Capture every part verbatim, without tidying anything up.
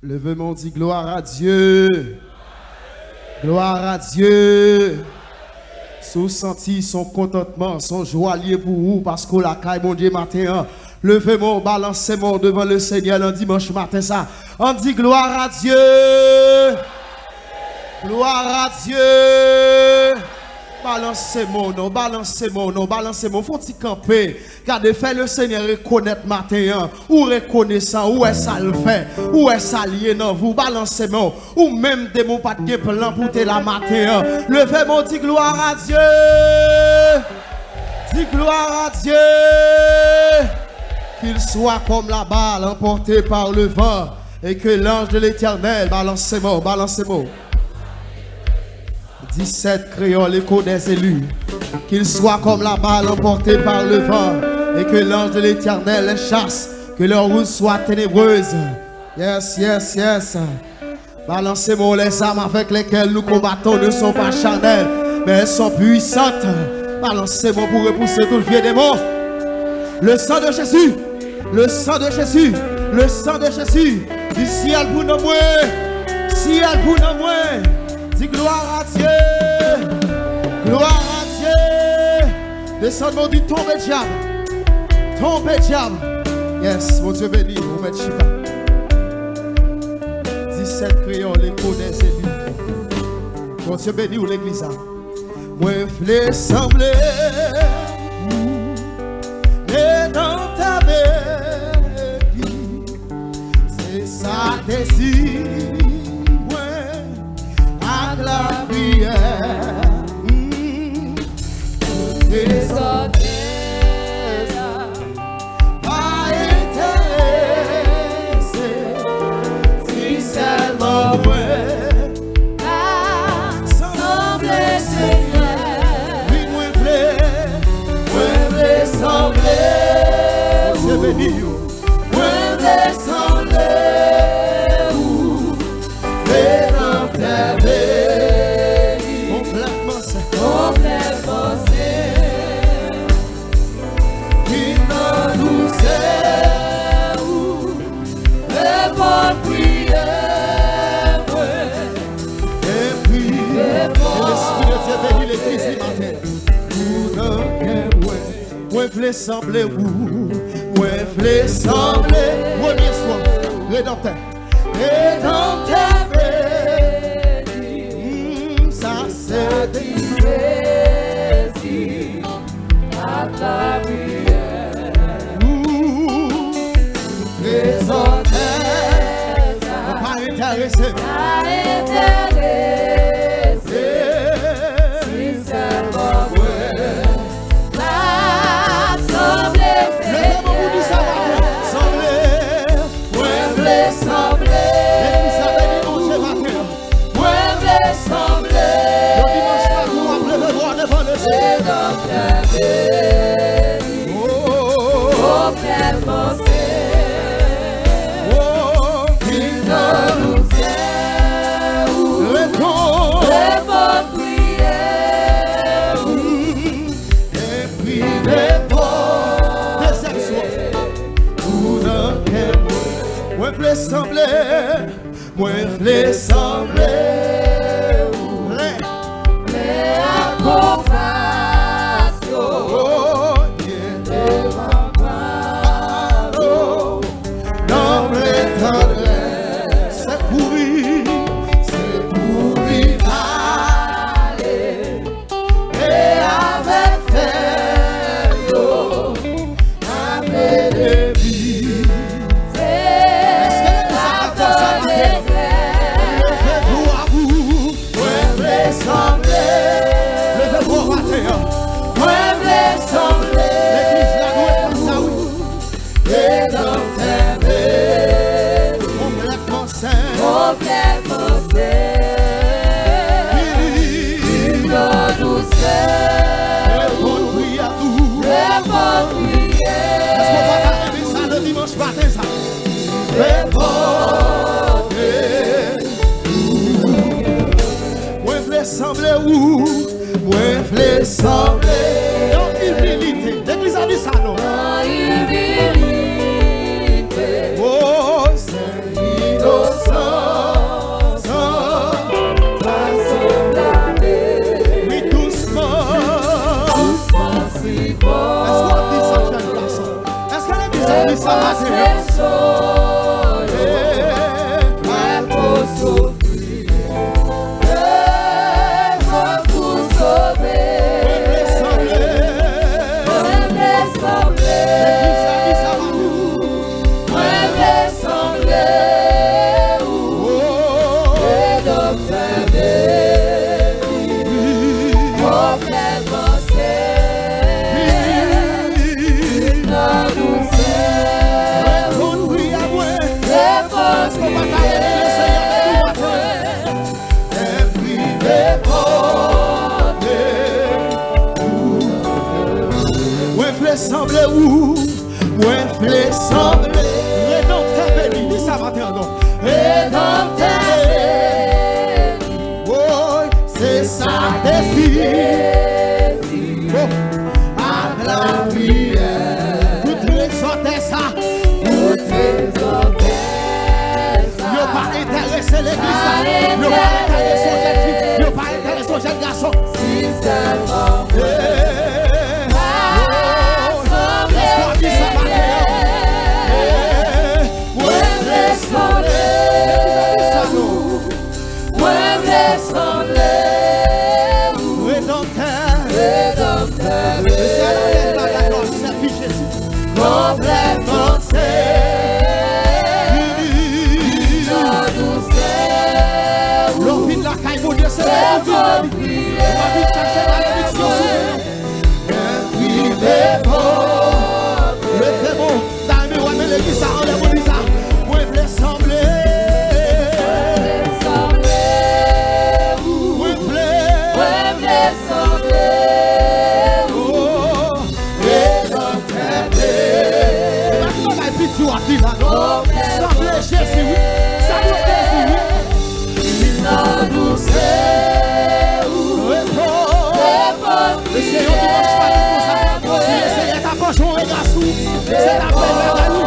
Levez-moi, dit gloire à Dieu. Gloire à Dieu. Sous senti son contentement, son joie lié pour vous, parce que la caille, mon Dieu, matin. Levez-moi, balancez-moi devant le Seigneur le dimanche matin, ça. On dit gloire à Dieu. Gloire à Dieu. Balancez-moi, non, balancez-moi, non, balancez-moi. Faut-il camper? Gardez, fait le Seigneur reconnaître matin. Ou reconnaissant, où est ça le fait? Où est ça lié dans vous? Balancez-moi. Ou même des mots pas de plan pour te la matin. Levez-moi, dit gloire à Dieu. Dis gloire à Dieu. Qu'il soit comme la balle emportée par le vent. Et que l'ange de l'Éternel, balancez-moi, balancez-moi. dix-sept créoles, l'écho des élus. Qu'il soit comme la balle emportée par le vent. Et que l'ange de l'Éternel les chasse. Que leur route soit ténébreuse. Yes, yes, yes. Balancez-moi, les armes avec lesquelles nous combattons ne sont pas charnelles, mais elles sont puissantes. Balancez-moi pour repousser tout le vieux démon. Le sang de Jésus. Le sang de Jésus. Le sang de Jésus. Du ciel pour nous moins. Ciel pour nous moins. Dis gloire à Dieu. Gloire à Dieu. Descends-moi du tombe diable. Tombe diable. Yes, mon Dieu béni. Vous mettez Chica. dix-sept créoles, l'écho des élus. Mon Dieu béni ou l'église. Moi, je voulais sembler. Et dans ta vie, c'est ça désir. La prière, mmh. Des ordres pas intéressé, si seulement ouais, sembler Seigneur, oui moi voulais, moi voulais sembler, c'est béni, moi voulais sembler, mais dans ta vie. Moi je voulais sembler vous, moi je voulais sembler, premier soir, rédempteur, rédempteur, mmh, ça c'est des plaisirs à ta prière, présenter, pas intéressé, pas intéressé, si seulement moi. Sembler, moi je voulais sembler, mais à compassion, devant pardon, dans les tendresses, c'est pourri, c'est pourri aller, et avec ferme, avec les vies. Sembler où, moi je voulais sembler dans l'humilité. L'église a dit ça, non? Dans l'humilité. Oh, c'est innocent. Est-ce qu'on va t'arrêter le Seigneur de nous matin? Et puis dépendez. Ouais, fais sembler où? Ouais, fais sembler. Rédempteur béni. Dis ça matin encore. Rédempteur béni. Oh, c'est ça défi. Oh, à la prière. Toutes les sortes ça. Toutes les sortes ça. Yo pas intéressé l'église. Yo pas intéressé aux jeunes filles. Yo pas intéressé aux jeunes garçons. Si seulement. Complètement c'est dans nous c'est l'envie de la caille mon Dieu c'est la vie de chercher la bénédiction et puis les pauvres le fait bon dans le roi mais l'église ça en l'air ça moi je voulais sembler moi je voulais sembler semblez Jésus, oui, ça nous Jésus, oui. Dans nous c'est où le Seigneur qui marche pas comme ça. Si le Seigneur t'approche, on regarde sous. C'est la paix de nous.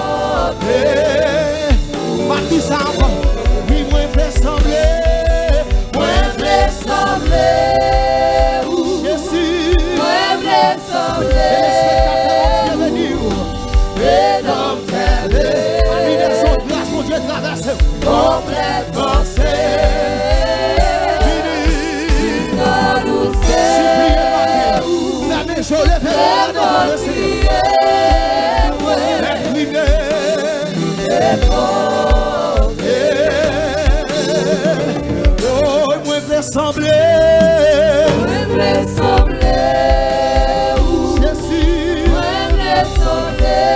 Pas tout ça encore. Oui, moi je fais sembler. Moi je fais sembler. Jésus. Moi je fais sembler. Et les spectateurs vont venir. Rédempteur. Dieu traverse complètement c'est dans nous c'est fermez chaud les fers dans le ciel oh moi je vais sembler moi je vais sembler Jésus moi je vais sembler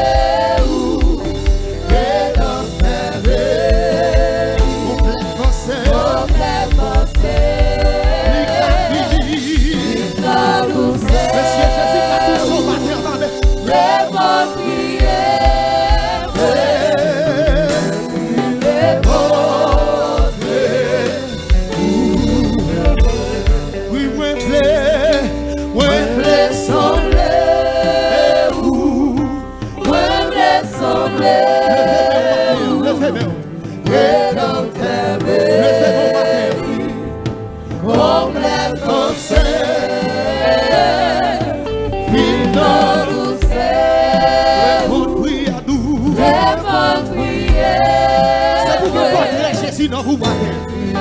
Sinon vous battez.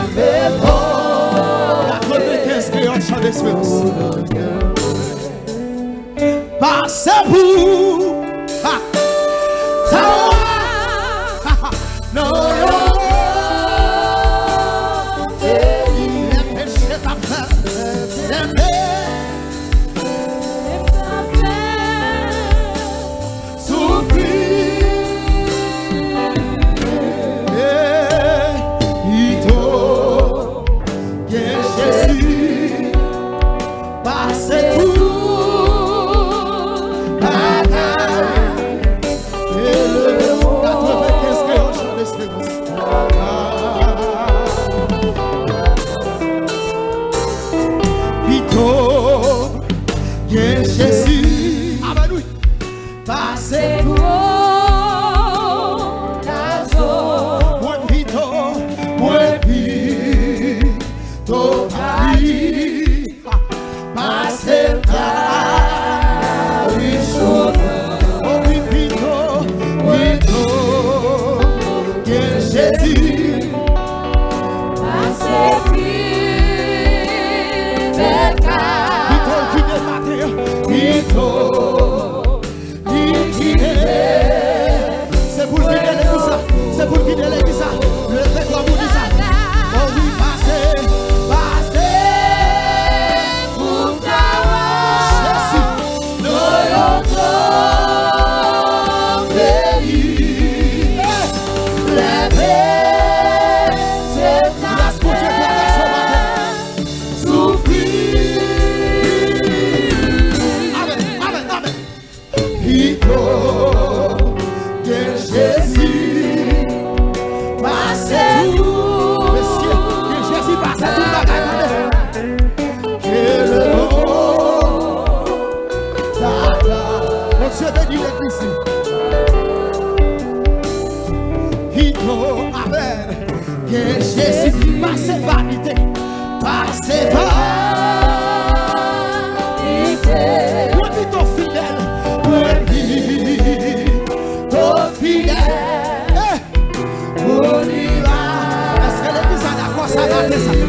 La quatre-vingt-quinze créoles chant d'espérance. Passez vous. Non, non. Les péchés t'appellent. Les péchés souffrir. Let me Vito, amen. Que Jésus passe vanité, passe vanité. Oui, Vito fidèle, oui, Vito fidèle. On y va. Est-ce que l'église a d'accord ça va faire ça?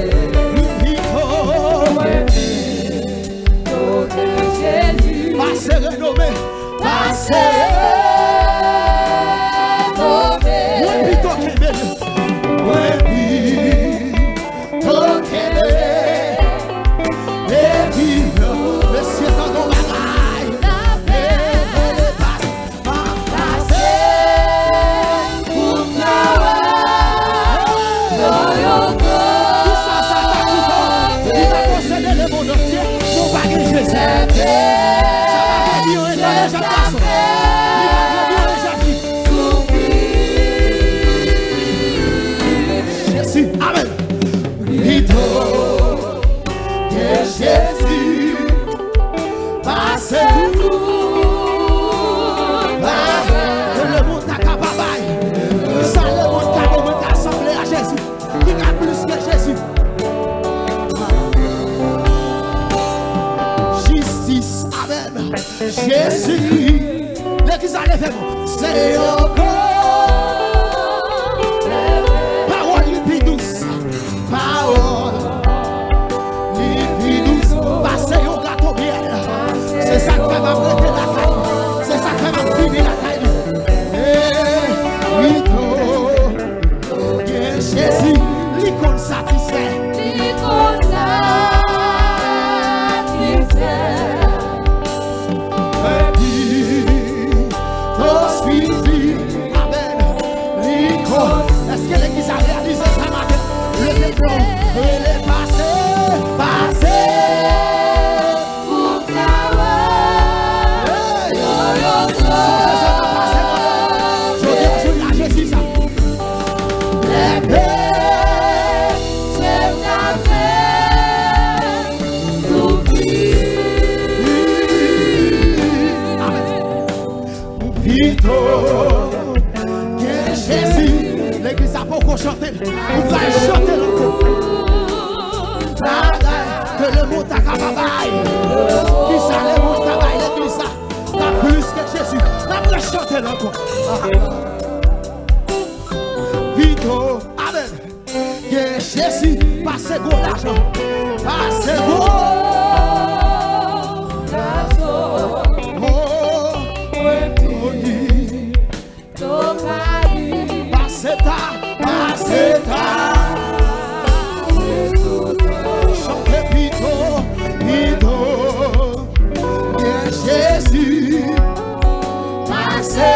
Passe renommé, passe renommé. Oui, plutôt qu'il veut. Oui, plutôt qu'il veut. Et vivre, monsieur dans nos bagailles. La paix, elle passe, passe. Pour nous, tout ça, ça t'a coupé. Il va posséder le monde entier. Mon bagage, je sais. Jésus, amen. Vito, que Jésus passe tout. Que le monde t'a capable. Ça, le monde t'a assemblé à Jésus. Il a plus que Jésus. Justice, amen. Jésus, l'église a levé, c'est encore parole plus douce, parole plus douce, passer au gâteau miel, c'est ça qui fait m'apprêter la taille, c'est ça qui fait m'apprêter la taille. Et oui, Jésus, l'icône satisfait, l'icône satisfait. Est-ce que l'église a réalisé ça matin? Le diplôme, il est passé, passé pour ta je dis à Jésus ça. Les paix, c'est ta paix, souffrir. Amen. Vito. L'église a beaucoup chanté, vous allez chanter encore. Que le monde t'a capable. Qui ça, le monde t'a baillé, l'église a plus que Jésus. On va chanter encore. Vito, amen. Que Jésus passe gros l'argent. Passe gros l'argent. Oh, oui. Paseta, paseta. Chante Vito, Vito. Que Jésus passe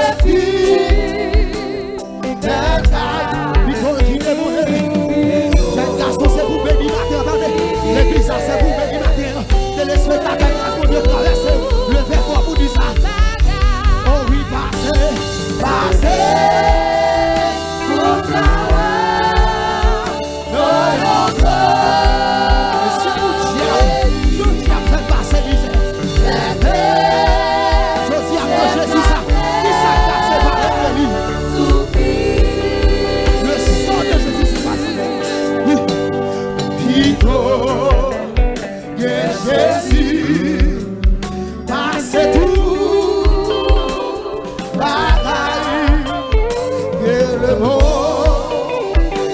fidèle. Vito qui est mon ami. Cet garçon c'est vous bénir matin, attendez. L'église c'est vous bénir matin. Téléspectateurs, grâce mon Dieu traverse. Le fait fort pour dire ça. Oh oui, passez, passez. Jésus passe tout, bataille, que le monde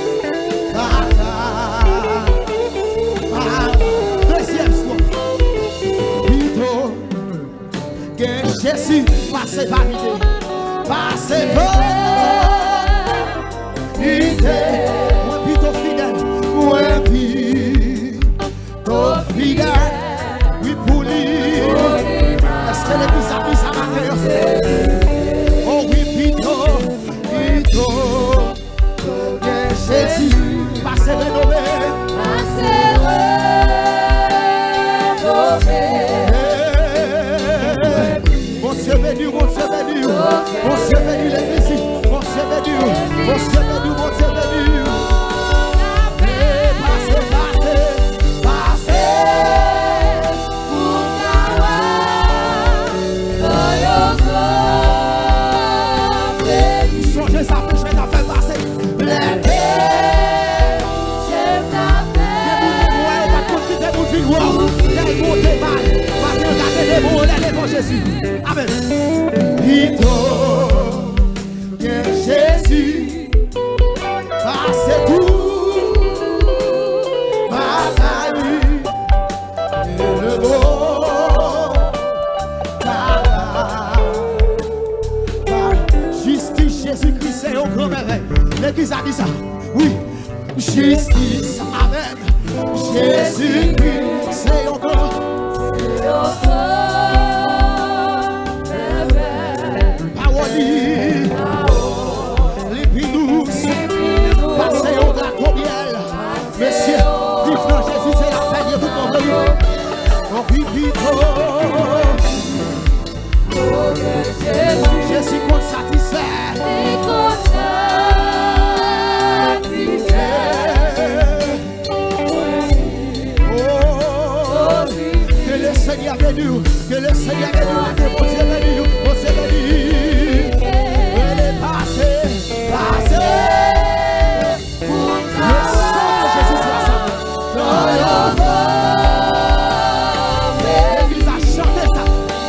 bataille. Deuxième soir, plutôt que Jésus passe vanité, passe vanité, moi plutôt fidèle, moi plutôt fidèle. Est-ce que l'église a mis sa main? Oh oui, Vito, Vito, que Jésus passe renommé, passe renommé. Mon Dieu béni, mon Dieu béni, mon Dieu béni l'église, mon Dieu béni, mon Dieu béni, mon Dieu béni. Ça, je vais faire passer. ça. Oui, justice, amen. Jésus-Christ, c'est encore. Parole, les pinous, passez au dragon miel. Monsieur, vive dans Jésus, c'est la paix de tout mon pays. Oh, oui, oui, oh. Je suis qu'on satisfait. Que le Seigneur bénisse, que le Seigneur bénisse, que mon Dieu bénisse, mon Dieu bénisse. Elle est passée, passée. Le sang de Jésus soit sauvé. L'église a chanté ça.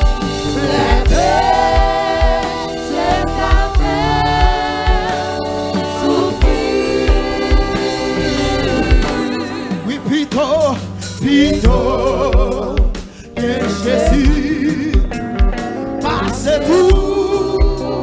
Oui, plutôt, plutôt. Jésus passe tout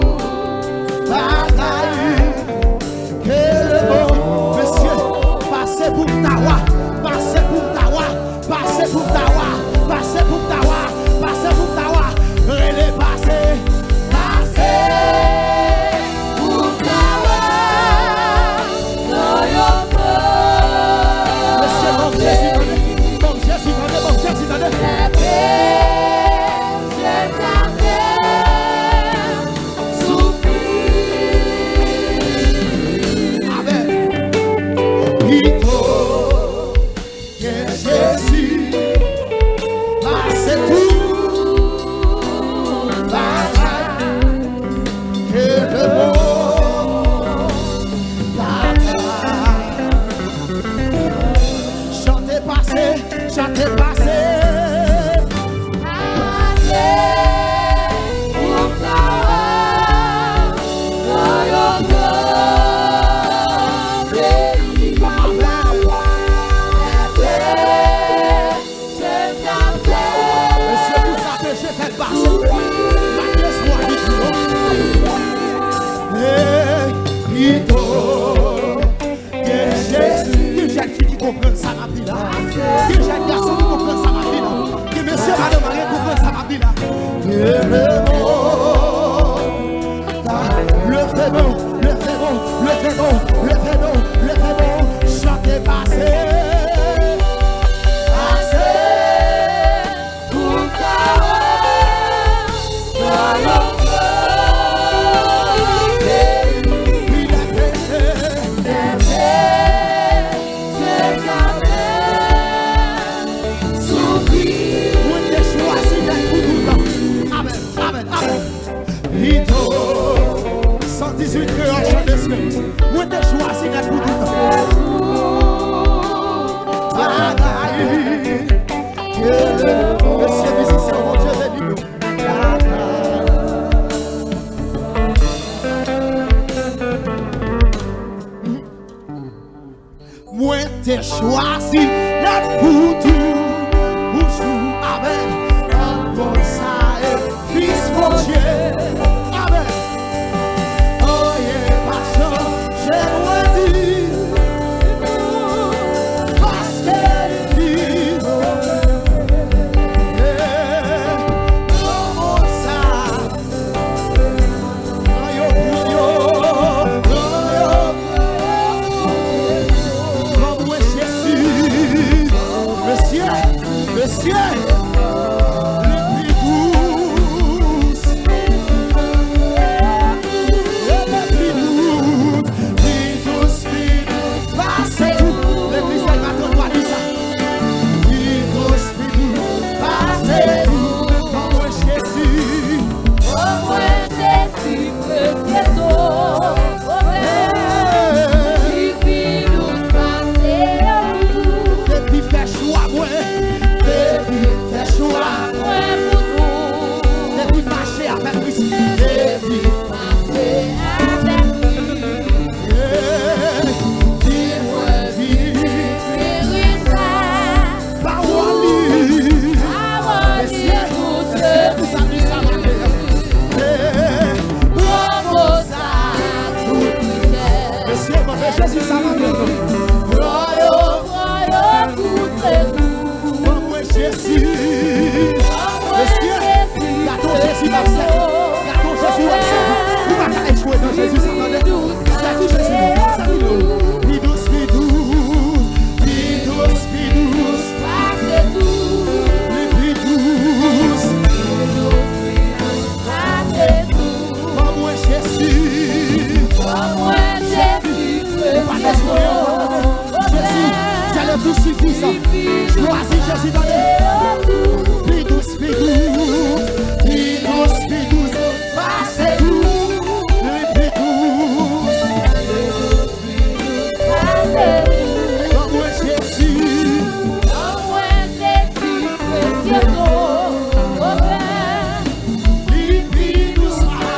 bataille que le bon monsieur passe pour tawa, passe pour tawa, passe pour tawa, passe pour tawa, passe pour tawa, relé passe, passe pour tawa, monsieur bon Jésus, bon Jésus, bon Jésus, bon Jésus. Chantez passé, passé, pour ta monsieur, vous savez, j'ai fait passer. Laisse-moi dire. Jésus, que jeune fille qui comprend ça, ma vie là. Que jeune garçon qui comprend ça, ma vie là. Que monsieur, madame, Marie comprend ça, ma vie là. Le fait bon, le fait bon, le fait bon, le fait bon, le fait bon. Chantez passé. Passé. Pour ta cent dix-huit créoles chant d'espérance. Moi t'ai choisi d'être pour tout le temps. Bagaille. Monsieur musicien, mon Dieu béni nous. Moi t'ai choisi d'être pour tout. Bonjour, amen. Bon ça est, fils mon Dieu. Monsieur Jésus, ça va bien. Royaume, royaume, tout est tout. Comme moi, Jésus. Gâteau Jésus, Marcel. Gâteau Jésus, Marcel. Vous ne pouvez pas échouer dans Jésus, ça va bien. C'est qui Jésus, c'est qui nous. Bidous, bidous. Bidous, bidous. C'est tout. Bidous. C'est tout. Comme moi, Jésus. Comme moi, Jésus. Pas d'espoir. Jésus, c'est le tout suffisant. Choisis Jésus dans les. Bidous, bidous. Bidous, bidous. C'est tout. Bidous. Comme moi, Jésus. Comme moi, Jésus. Précieux. Bidous.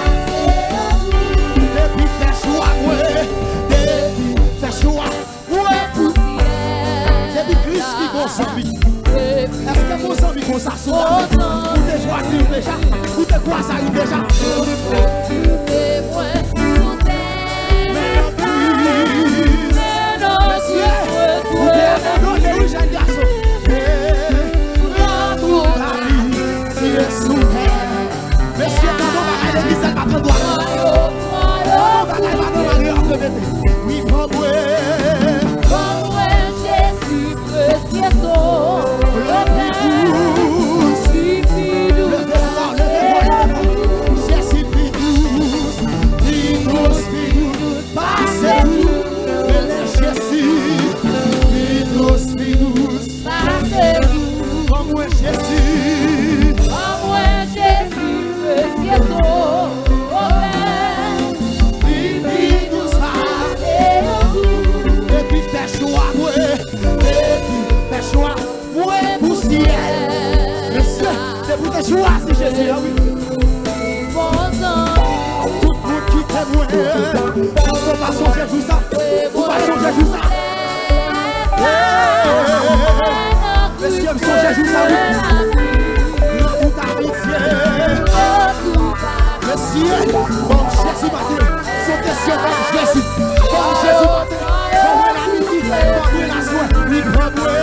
Depuis fais choix, ouais. Depuis fais choix, ouais. Depuis Christ qui consomme. Est-ce que vos amis vont s'asseoir? Ou te choisir déjà? Ou te quoi ça arrive déjà? Et moi, sous terre. Mais non, Monsieur, vous abandonnez oui, jeune garçon. Dans toute la vie, si je sous terre. Monsieur, quand on va à l'église, elle va prendre droit. Quand on va à l'église, elle va prendre. Oui, pour moi. Comme moi, Jésus, précieux. Choisis Jésus, ah oui. Tout le monde qui t'aime, parce qu'on va songer tout ça. On va songer tout ça. Monsieur, me songer tout ça, oui. Dans toute amitié. Monsieur, bon Jésus matin, son question comme Jésus. Bon Jésus matin, bon l'amitié, bon la soie, oui, bon moi.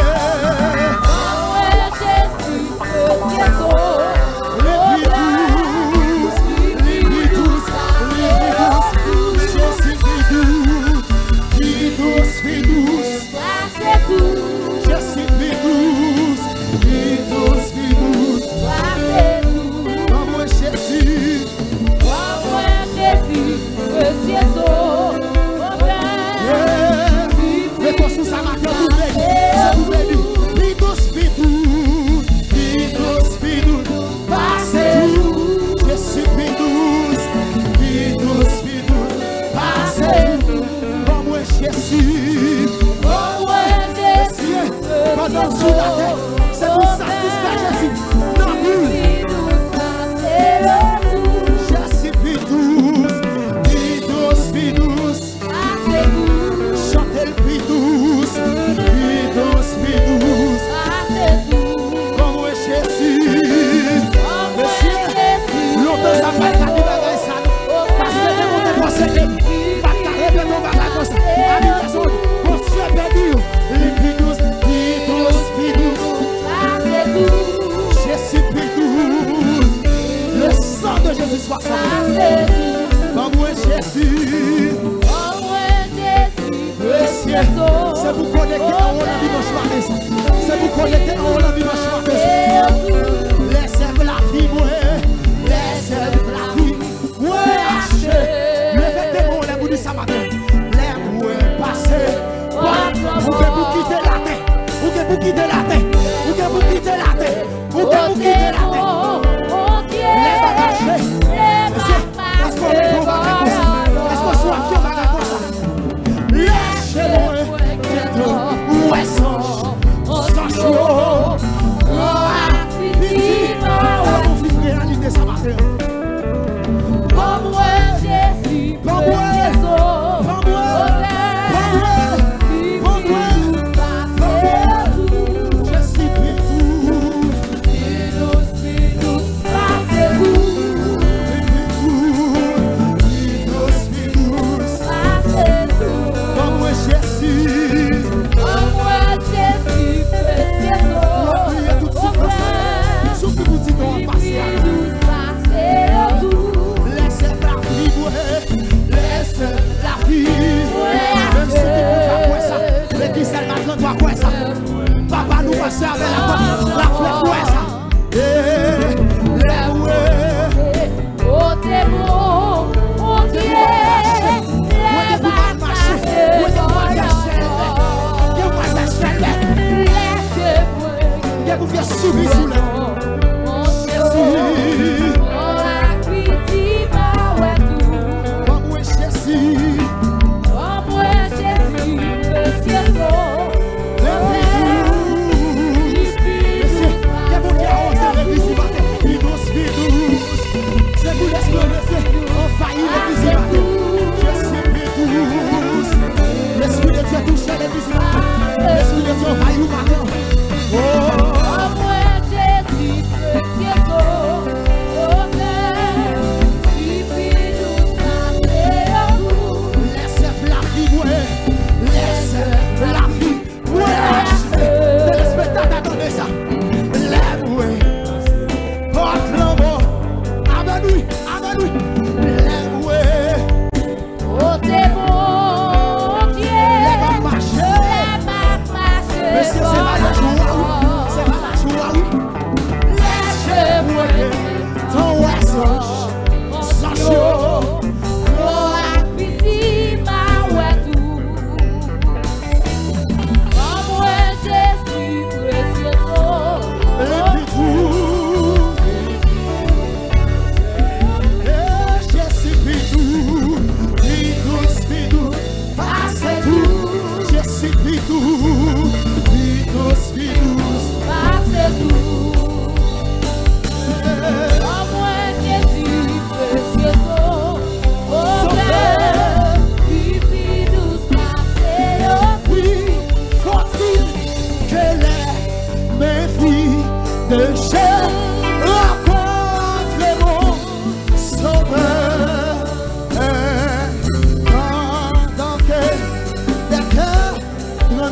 C'est pour satisfaire Jésus. Non plus. Jésus Bidous. Bidous, Bidous. Chantez le Bidous. Bidous, Bidous. Comme moi Jésus. Monsieur, longtemps ça va être à du bagage ça. Parce que les gens ont pensé que pas carré de ton bagage comme ça. Habitation, monsieur perdu. Les Bidous. Jésus Bidous, le sang de Jésus soit sur nous. Comme moi Jésus, c'est vous connecter en haut la dimanche matin. C'est vous connecter en haut la dimanche matin. Laissez la vie, moi. Laissez la vie, moi. Levez des mots, les bouts ça matin. Les mots passés. Vous pouvez vous quitter la terre. Vous pouvez vous quitter la terre. Vous pouvez vous quitter la terre. Vous pouvez vous quitter la terre. Les bagages. Est-ce qu'on est pour bagages comme ça? Est-ce qu'on soit fier bagages comme ça? Lâchez-moi. Où est son sang chaud? On vit réalité ça matin. Comme moi, Jésus, Comme moi. Comme moi. Comme moi. Comme moi. Je suis Bidous.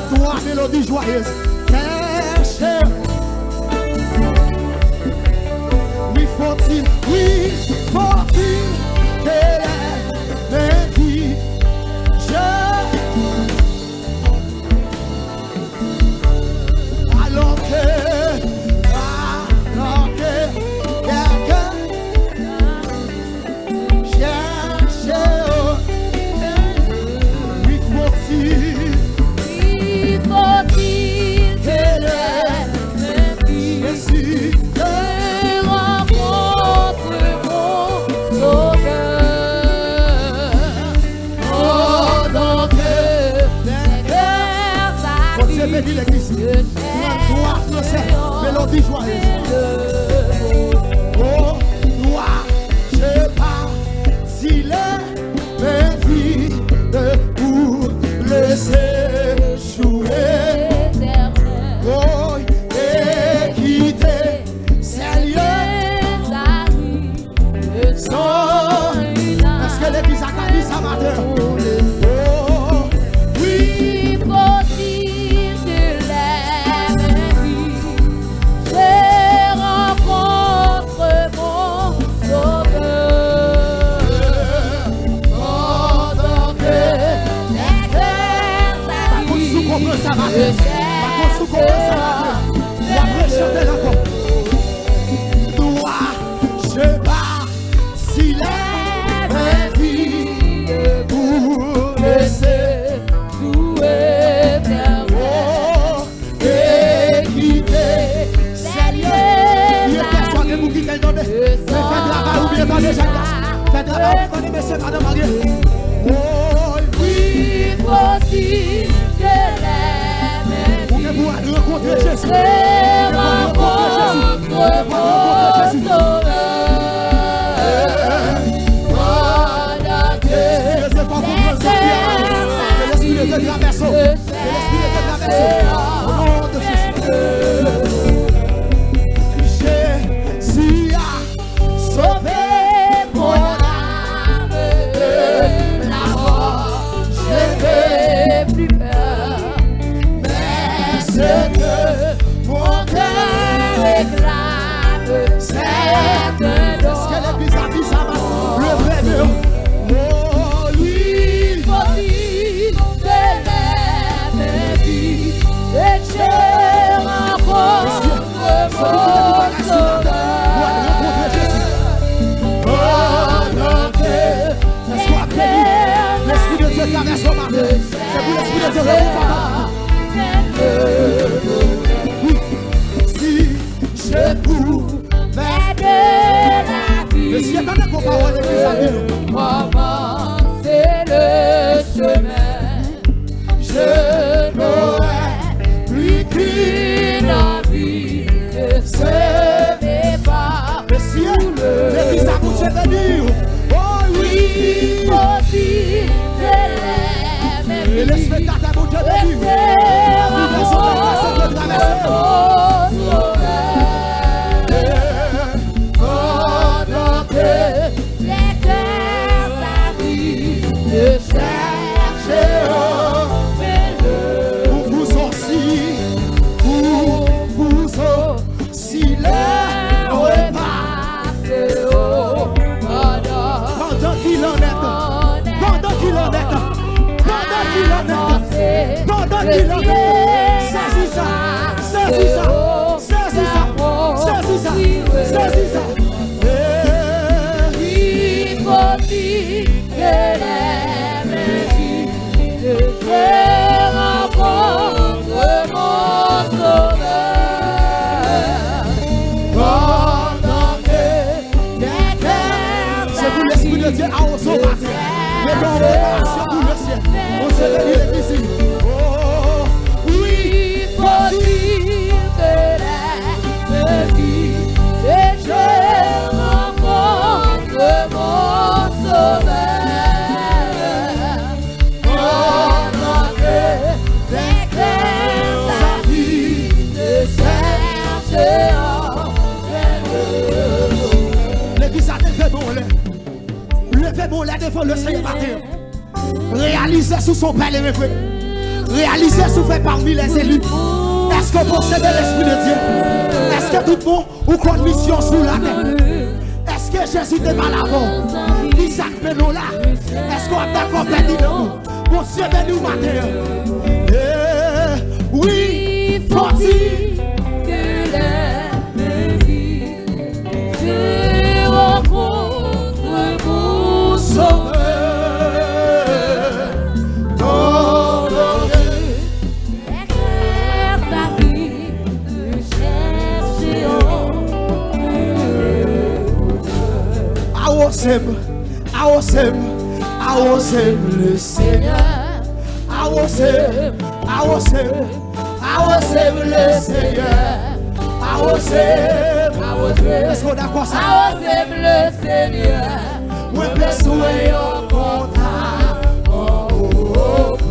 Toi, mélodie joyeuse. Cherche. Oui, faut-il, oui, faut-il que les vies, je. Alors que, alors que, quelqu'un cherche. Oui, faut-il, Il faut-il que les vies Jésus, te rencontrent mon sauveur. Pendant que les cœurs faut Dieu s'habillent bénit l'église. de Toi, français, mélodie joyeuse. Oh, toi, je pars, s'il est mes vies pour le séjourner. éternel. Oh, et quitter ces lieux sans. Est-ce que l'église a capté ça matin? Oh, oui, Il faut-il que les vies se rencontrent mon sauveur. Pendant que les cœurs par contre, sous comprendre ça matin. s'habillent Par contre, sous comprendre ça matin. Et après, chanter encore. Toi, je pars, s'il est mes vies pour le séjourner. Oh, et quitter ces lieux. Il est persuadé pour quitter le donner. Mais faites travail ou bien dans les gens. Faites travail ou bien messieurs, madame Marie. Oh, oui, Il faut-il que les pour que vous rencontrez Jésus. se rencontrent mon sauveur. Pendant que Je sais pas pour les vous que l'esprit de Dieu traverse. Que l'esprit de Dieu traverse. Au nom de Jésus. Jésus a sauvé mon âme de la mort. je n'ai plus peur, Mais ce que mon cœur cœur réclame, c'est un est-ce que don. l'église a dit ça va? Le vrai Dieu. Oh, lui. Faut-il que les vies et que je rencontre mon sauveur. Pendant que l'esprit de Dieu traverse au matin. C'est pour l'esprit de Dieu que si je pouvais mais si attendez qu'on parle de l'église à nous. Comment c'est le chemin? Je n'aurais plus qu'une envie de semer par Messieurs, l'église a bouché de dire. Oh oui. faut-il que les Et le mêmes spectacle a bouché de dire. Pendant que les cœurs s'habillent de chercher Pour vous aussi, pour vous aussi, le repas. Pendant qu'il en est, pendant qu'il en est, pendant qu'il en est, pendant qu'il en est, saisis ça, saisis ça, saisis ça, saisis ça, saisis ça. Il faut-il que les vies se rencontrent mon sauveur. Pendant que les cœurs C'est pour l'esprit de Dieu à au sauvage. Les bons préparation pour le ciel. On se réunit ici. Oh, oui, il faut-il que les vies et je rencontre mon sauveur. Pendant que les cœurs s'habillent de chercher en l'église a levé mon lait. Levez mon lait devant le Seigneur matin. Réalisez sous son palais, mes frères. réaliser ce fait parmi les élus. Est-ce que vous possédez l'Esprit de Dieu? Est-ce que tout le monde ou une mission sur la terre? Est-ce que Jésus n'est pas là-bas? Isaac Beno là? Est-ce qu'on a d'accord perdu de nous? Mon Dieu béni nous matin. Oui, faut-il que la vie je rencontre mon sauveur. Dans le Éclaire ta vie, le chercher en Awesome, awesome, awesome le Seigneur. Awesome, awesome, awesome le Seigneur. Awesome, awesome. Est-ce qu'on a quoi ça? Awesome le Seigneur. Oui, bien souhaité au contact. Oh, oh, oh.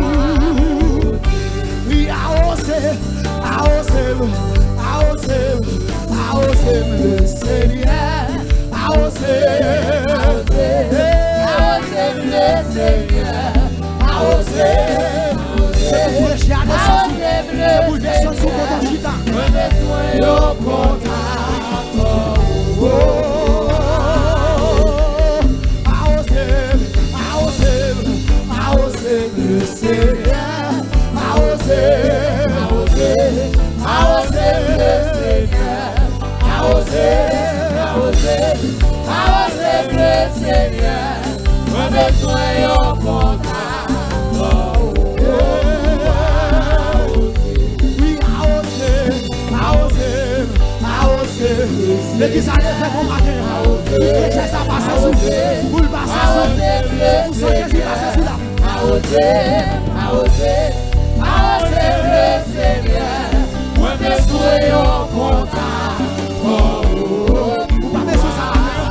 Oui, awesome, awesome, awesome, awesome le Seigneur. Awesome, Awesome le Seigneur. awesome. C'est pour les chiens de Awesome C'est le pour les gens sous Seigneur. le chita. Besoin Au contact. Oh, oh. Awesome, awesome, awesome le Seigneur. Awesome, awesome, awesome le Seigneur. Awesome, awesome, Awesome le Seigneur. Besoin au contact. oh, oh. Oui, awesome, awesome, awesome. L'église a levé mon matin. Jésus a passé sous vous le passez sous vous sentez Jésus passer sous la Awesome, awesome, awesome le Seigneur. Besoin au contact. vous pas besoin ça.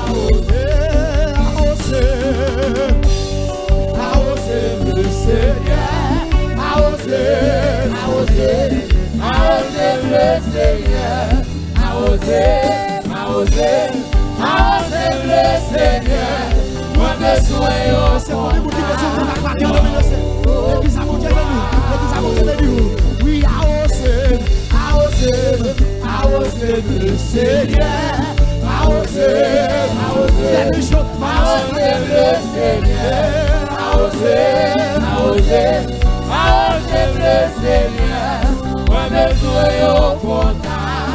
Awesome, awesome le Seigneur. Awesome, Awesome, awesome le Seigneur. Awesome, awesome, awesome le Seigneur. Moi besoin au c'est pour les boutiques de son la croix qui ont menacé. L'église a monté de nous. L'église a monté de nous. Oui, awesome, awesome, awesome le Seigneur. Awesome, awesome. C'est le chaud. Awesome le Seigneur. Awesome, awesome, awesome le Seigneur. Moi besoin au contact.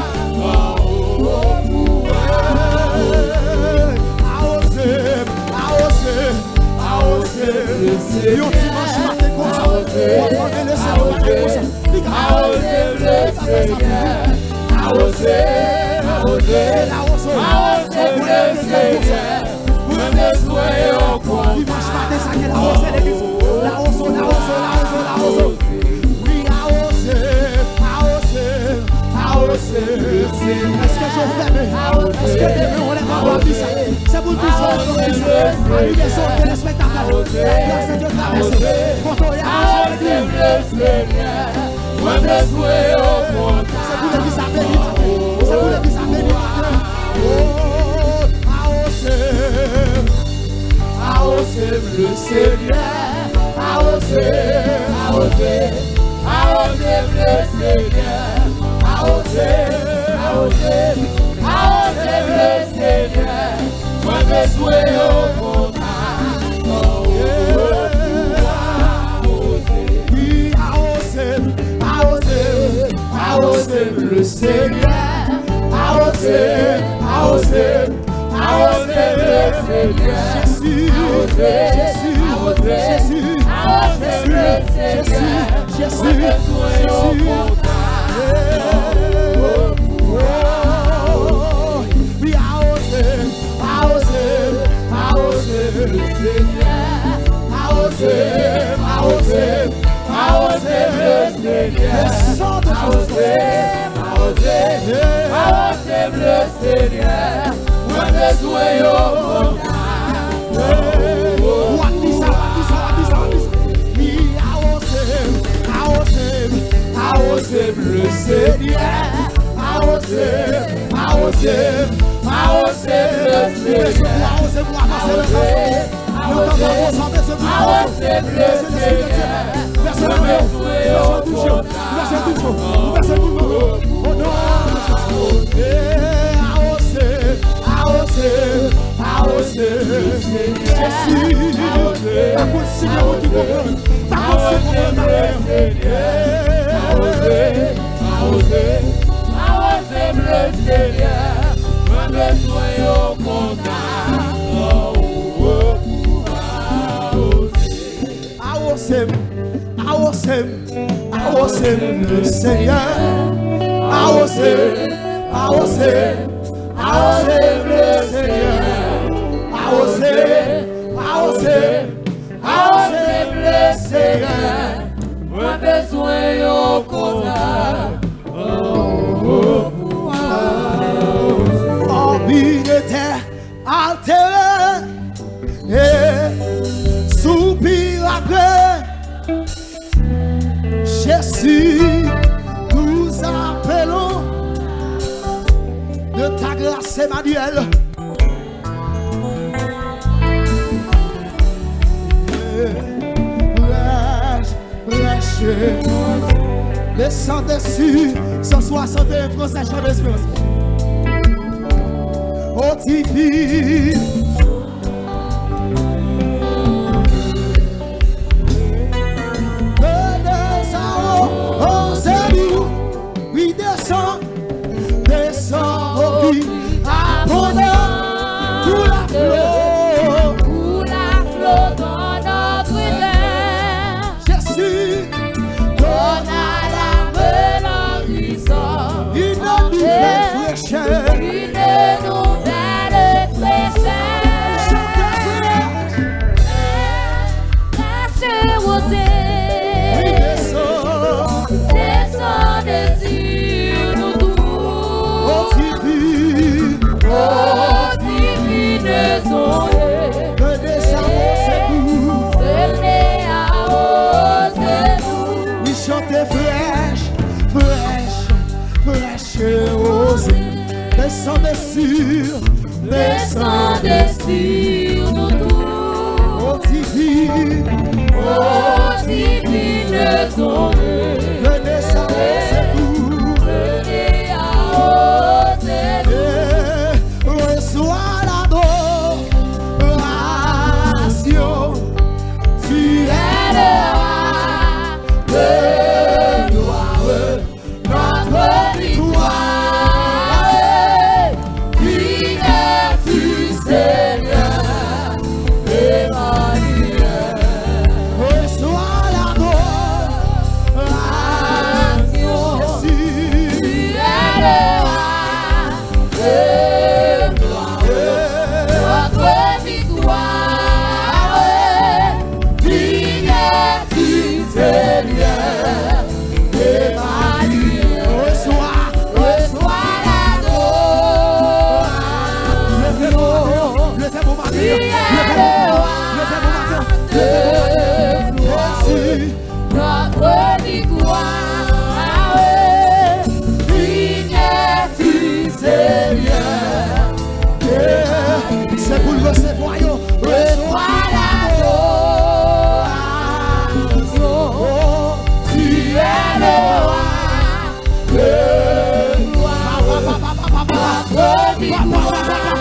Awesome, awesome, awesome le Seigneur. Yo dimanche matin comme ça. On va le laisser au matin comme ça. Awesome le Seigneur. Awesome, awesome, awesome le Seigneur. Moi besoin au contact. Dimanche matin, ça qui est la hausse de l'église. La hausse, la hausse, la hausse, la hausse. Oui, awesome, awesome, awesome le Seigneur. Est-ce que je fais bien? Est-ce que demain on est pas voir ça? C'est pour tout ça. Amis des autres téléspectateurs. La grâce de Dieu traverse. Quand on est à Awesome le Seigneur. Moi besoin au contact. c'est pour l'église à béni matin. C'est pour l'église à béni matin. Oh, awesome, awesome le Seigneur. Awesome, Awesome, awesome le Seigneur. Awesome, awesome, awesome le Seigneur. Moi besoin au contact. oui, awesome, awesome, awesome le Seigneur. Awesome, awesome, awesome le Seigneur. Jésus, Jésus, Jésus, Awesome le Seigneur. Jésus, Moi besoin au Jésus. contact. We are awesome, awesome, awesome, le Seigneur. Awesome, awesome, awesome, le Seigneur. Le sang de Awesome, awesome, awesome le Seigneur. Moi besoin au contact. What is that? What is that? What is that? What is that? We are awesome, awesome, awesome, le Seigneur. Awesome, awesome, awesome, le Seigneur. Awesome, awesome, awesome, Awesome le Seigneur. Moi besoin arrosez le Seigneur, arrosez, arrosez, arrosez le Seigneur, arrosez, arrosez, arrosez le Seigneur, moi besoin au contact. Envie de terre altérée et soupir après. Jésus, nous appelons de ta grâce, Emmanuel. Descends dessus, cent soixante et un Français, chant d'espérance. Oh, divine. Oh, c'est nous. Oui, descends, descends, oh, oui, abondant pour la flot. Pour la flot dans notre terre. Jésus, donne à la melancolie une nouvelle fraîcheur. Une nouvelle fraîcheur. Fraîcheur rosée. Oui, descends, descends dessus nous tous. oh, divine. Oh, divine soleil. Que descends, c'est nous. Venez arroser-nous. Oui, chantez fraîche, fraîche, fraîche rosée. Descendez sur, Descendez sur nous tous. oh, divine. Oh, divine soleil. Que descendez, c'est nous. Venez arroser-nous. Et reçois l'adoration. Tu es le roi de gloire, notre victoire. Digne-tu, Seigneur, Emmanuel. Reçois l'adoration. Jésus. Tu es le roi de gloire, notre victoire. Digne-tu, Seigneur, Emmanuel. Reçois. Reçois l'adoration. Le fait pour matin. Tu es le roi de gloire, Jésus. notre victoire. Digne-tu, Seigneur, C'est pour le recevoir. Yo. reçois l'adoration. Tu es le roi de gloire, notre victoire.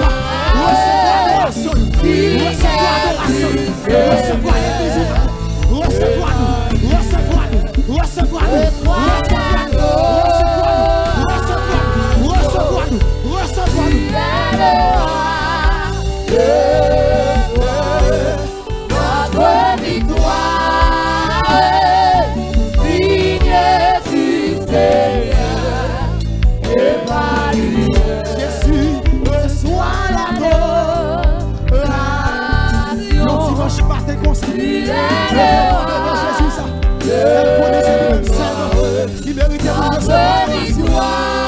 Notre victoire, digne-tu, Seigneur, Emmanuel. Jésus, reçois l'adoration. Non, dimanche matin, consacré. Devant Jésus, ça. Elle connaissait le Seigneur. Il méritait de recevoir l'adoration.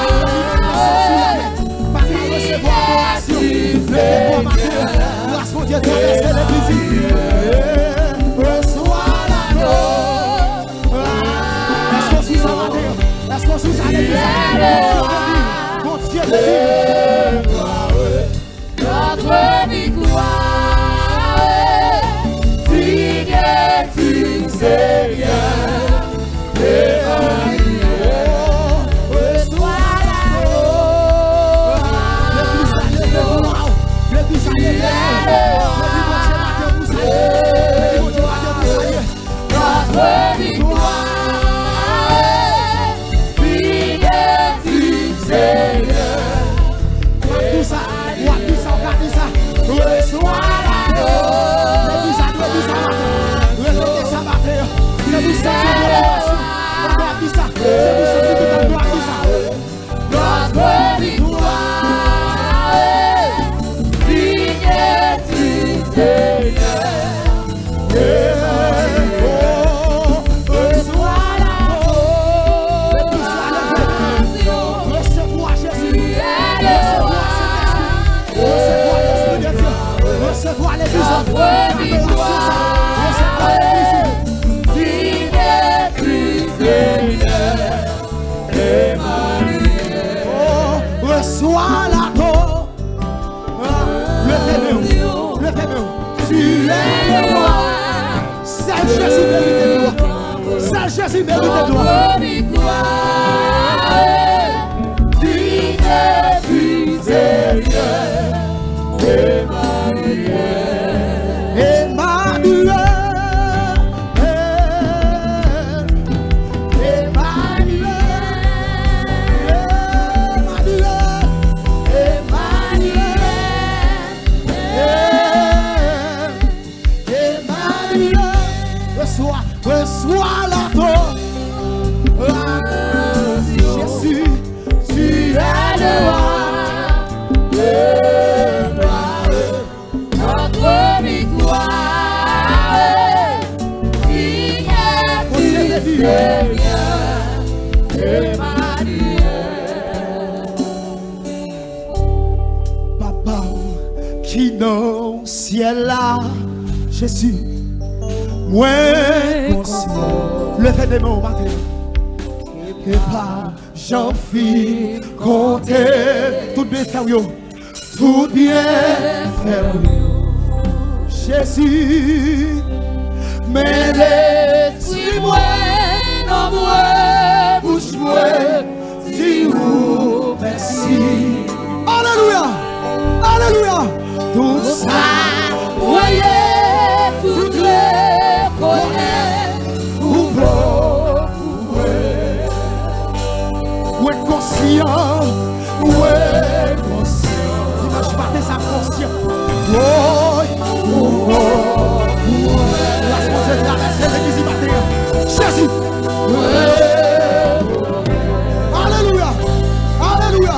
Pas qu'à recevoir l'adoration. Levez-vous matin. Grâce mon Dieu, traversez les visites. Reçois l'adoration. Est-ce qu'on sous ça matin? Est-ce qu'on sous ça l'église? Mon Dieu de vie. Notre victoire, digne-tu, Seigneur, Emmanuel. Reçois l'adoration. L'église a levé. Notre victoire, digne-tu, Seigneur, Jésus mérite gloire. Reçois la toi. Jésus, tu es le roi. Le roi, notre victoire. Qui est du Seigneur, Emmanuel. Papa, qui dans le ciel là, Jésus. Moi, le fait des mots matin, et pas j'en fis compter tout bien faire, tout bien faire. Jésus, mais l'esprit moi, non moi, bouche moi, dis vous merci. Alléluia, alléluia, tout ça, voyez, toutes les ouais, conscient, ouais, conscient. Dimanche matin, ça conscient. Oh, oh, oh, la soirée de la reste, l'église matin. Jésus. Alléluia. Alléluia.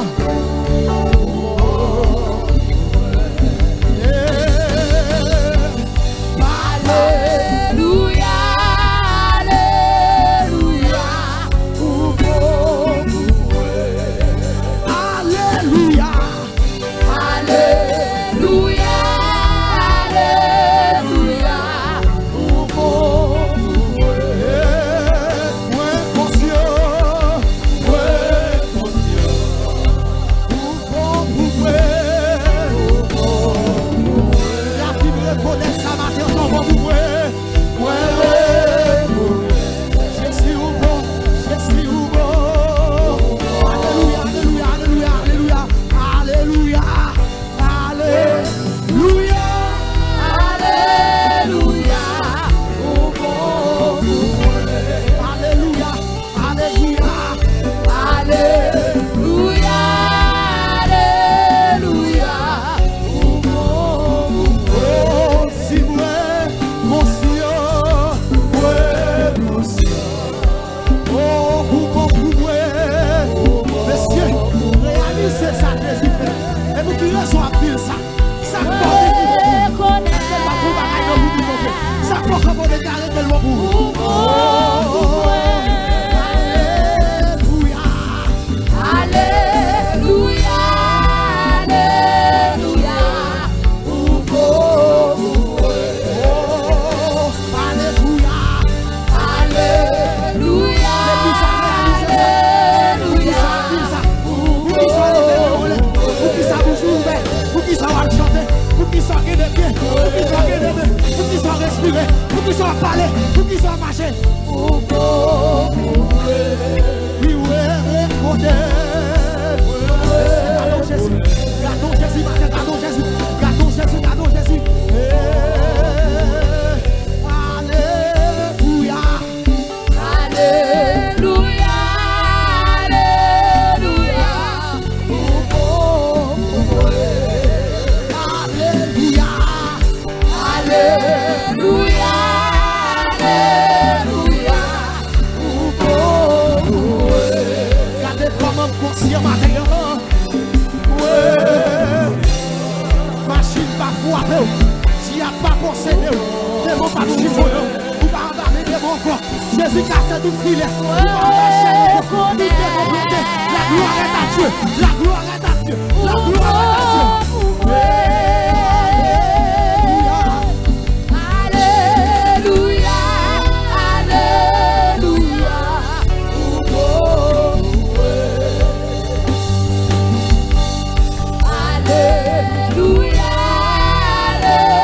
Jésus casse tout filet. La gloire est à Dieu. La gloire est à Dieu. La gloire est à Dieu. Alléluia. Alléluia. Alléluia.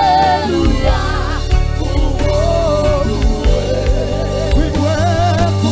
Alléluia.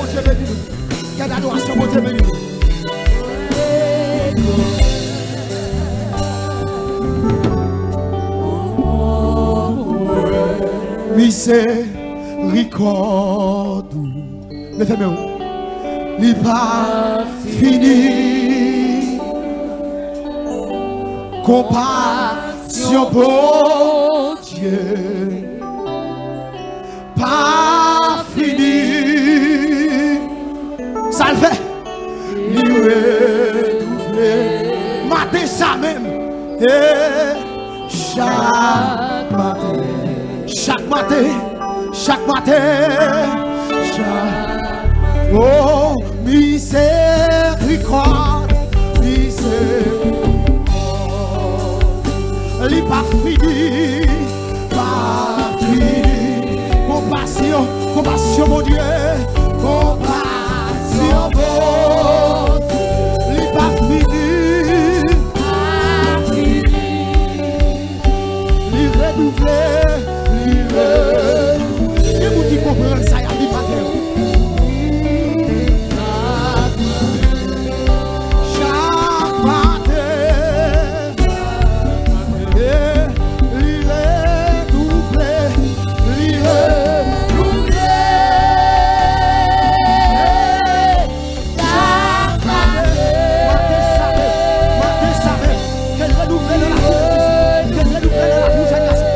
mon Dieu béni nous. Quelle adoration, mon Dieu béni nous. Miséricorde, le fait même, il pas fini. Compassion pour Dieu, pas fini. Ça le fait, il renouvelé, matin ça même, et chaque matin. Chaque matin, chaque matin, chaque... Oh, miséricorde, miséricorde. Il n'est pas fini, pas fini. Compassion, compassion, mon Dieu, compassion, mon Dieu. Il n'est pas fini, pas fini. Il est renouvelé. Et vous qui comprenez ça, il y a des patères. Chaque matin, il est doublé, il est doublé. Chaque matin, matin ça même, qu'elle renouvelle la vie, qu'elle renouvelle la vie,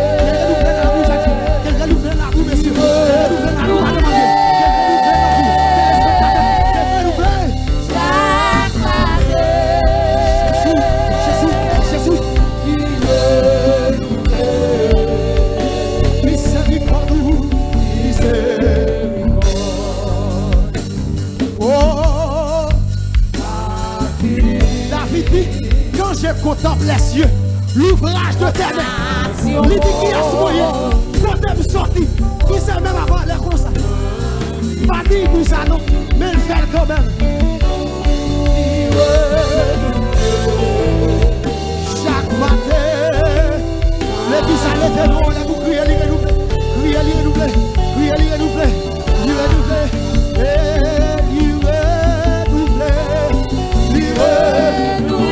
contemple les cieux, l'ouvrage de tes mains. Il dit qui a soigné, quand elle me sortit, qui sait même avant les comme ça. Pas dit pour ça non, mais il fait quand même. Chaque matin, les bis à l'été, on les vous crier, les renouveler, crier, les renouveler, crier, les renouveler, les renouveler, et les renouveler, les renouveler.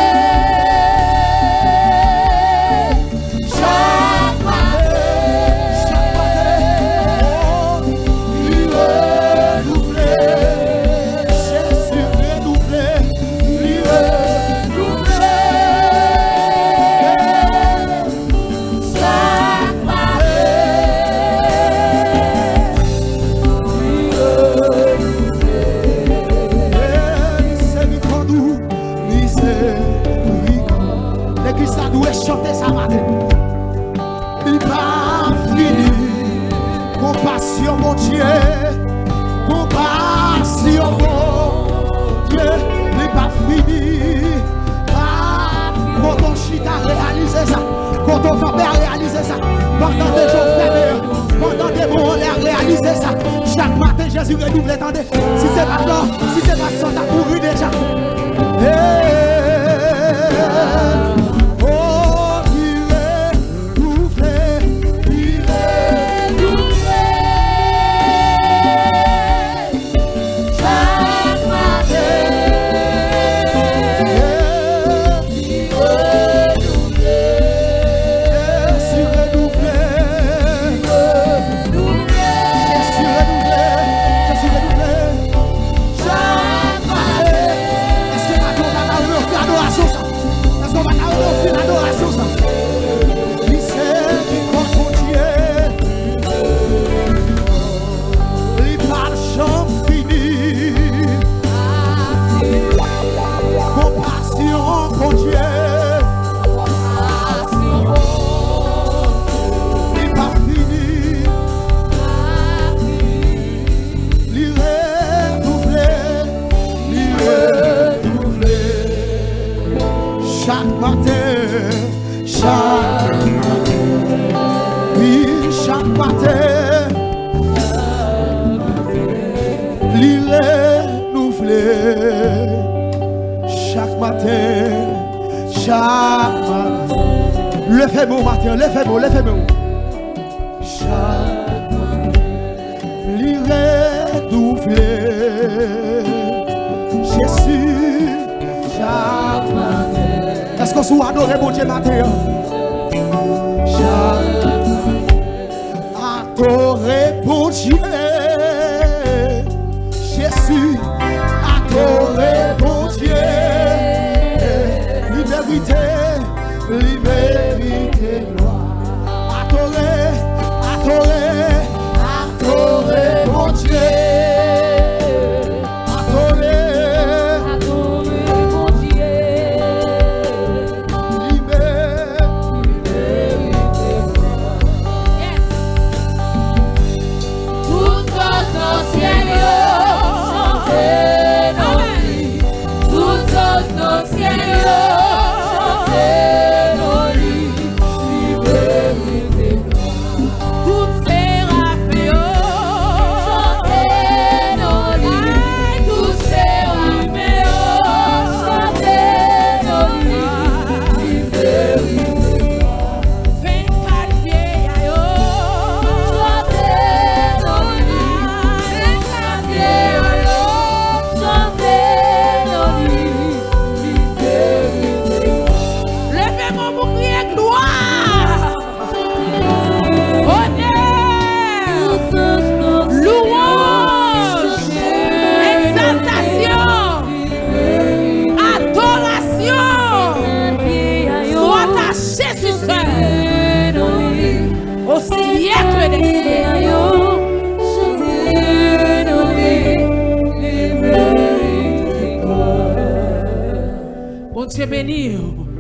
Chanter ça matin. Il pas fini. Compassion mon Dieu. Compassion mon Dieu. Il pas fini. Ah, quand on chita réaliser ça. Quand on campait à réaliser ça. Pendant des jours fermés. Pendant des mots on a réalisé ça. Chaque matin Jésus renouvelle. Attendez. Si c'est pas là, si c'est pas ça, t'as couru déjà. Hey. Levez-moi matin, levez-moi, levez-moi. Chaque matin, l'iré renouvelé. Jésus, chaque matin. Est-ce qu'on soit adoré, mon Dieu, matin? Chaque adoré, mon Dieu. Jésus, adoré, mon Dieu. Liberté, liberté, gloire. Adoré, adoré, adoré, mon Dieu. Adoré, adoré, mon Dieu. Liberté, gloire. Yes. Tout notre ciel, chantez nos vies. Tout notre ciel. Dieu béni.